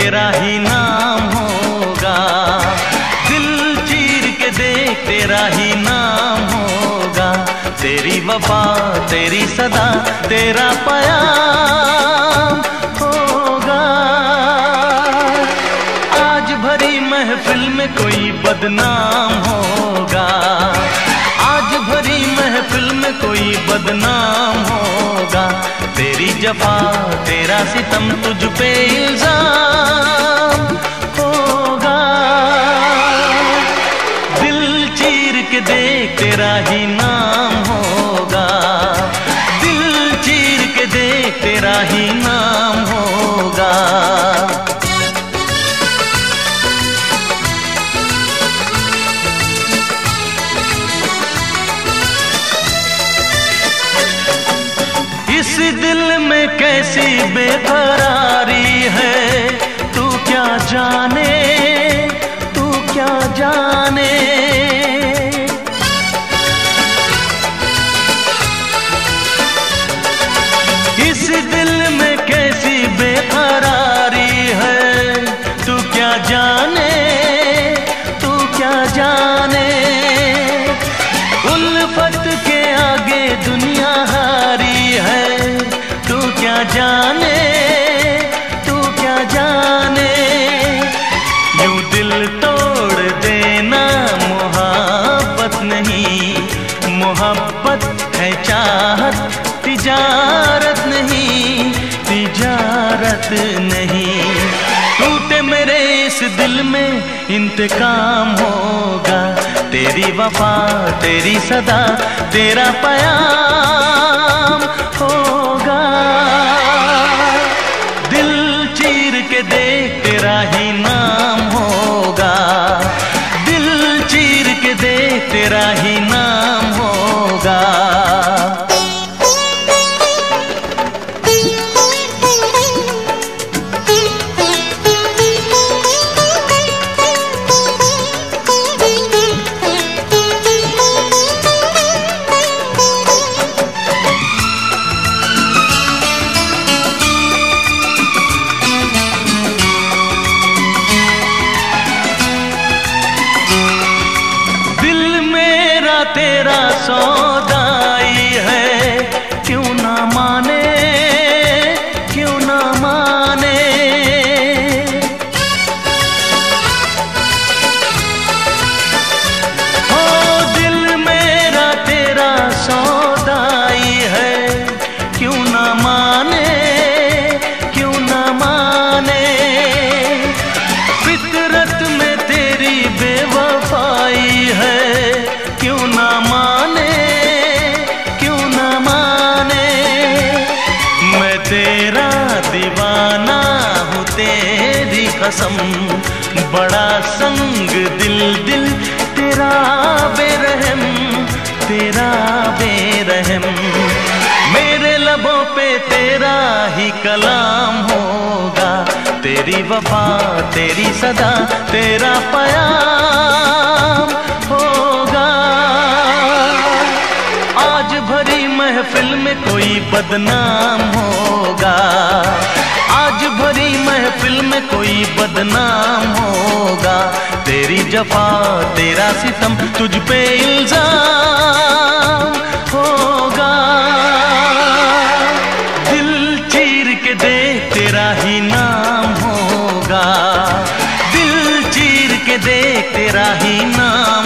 तेरा ही नाम होगा, दिल चीर के देख तेरा ही नाम होगा। तेरी वफा तेरी सदा तेरा प्याम होगा। आज भरी महफिल में कोई बदनाम होगा, आज भरी महफिल में कोई बदनाम होगा। तेरी जफा तेरा सितम तुझ पे इल्जाम होगा। दिल चीर के देख तेरा ही नाम होगा, दिल चीर के देख तेरा ही नाम होगा। इस दिल में कैसी बेकरारी है, तू क्या जाने, तू क्या जाने। इस दिल में कैसी बेकरारी है, तू क्या जाने, तू क्या जाने। उल्फत के आगे दुनिया हारी है, तू क्या जाने, तू क्या जाने। यूं दिल तोड़ देना मोहब्बत नहीं, मोहब्बत है चाहत तिजारत नहीं, तिजारत नहीं। टूटे मेरे इस दिल में इंतकाम होगा। तेरी वफा तेरी सदा तेरा प्याम होगा। दिल चीर के देख तेरा ही नाम होगा, दिल चीर के देख तेरा ही नाम होगा। तेरा सौदाई है, क्यों ना माने, क्यों ना माने। हो दिल मेरा तेरा सौदाई है, क्यों ना माने, क्यों ना माने। फितरत में तेरी बेवफाई है, क्यों ना माने, क्यों ना माने। मैं तेरा दीवाना हूँ तेरी कसम, बड़ा संग दिल दिल तेरा बेरहम, तेरा बेरहम। मेरे लबों पे तेरा ही कलाम होगा। तेरी वफा तेरी सदा तेरा प्याम होगा। आज भरी महफिल में कोई बदनाम होगा, आज भरी महफिल में कोई बदनाम होगा। तेरी जफा तेरा सितम तुझ पे इल्जाम होगा। दिल चीर के देख तेरा ही नाम होगा, दिल चीर के देख तेरा ही नाम